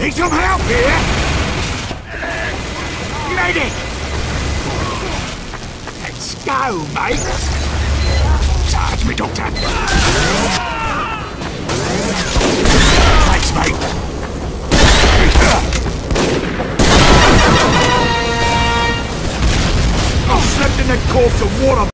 Need some help here? Medic! Let's go, mate! Charge me, Doctor! Thanks, mate! I've slept in that corpse of water